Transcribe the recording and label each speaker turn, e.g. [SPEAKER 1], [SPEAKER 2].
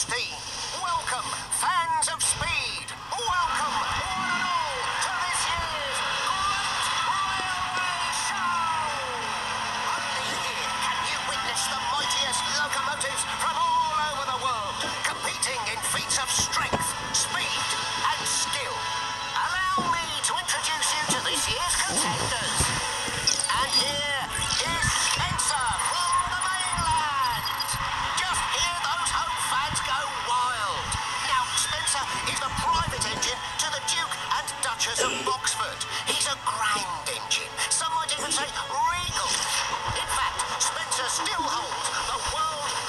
[SPEAKER 1] steam. Welcome, fans of speed. Welcome, one and all, to this year's Great Railway Show. Only here can you witness the mightiest locomotives from all over the world, competing in feats of strength, speed, and skill. Allow me to introduce you to this year's contenders. And here is Spencer from the mainland. Just hear those home fans go wild. Now, Spencer is the private engine to the Duke and Duchess of Oxford. He's a grand engine. Some might even say regal. In fact, Spencer still holds the world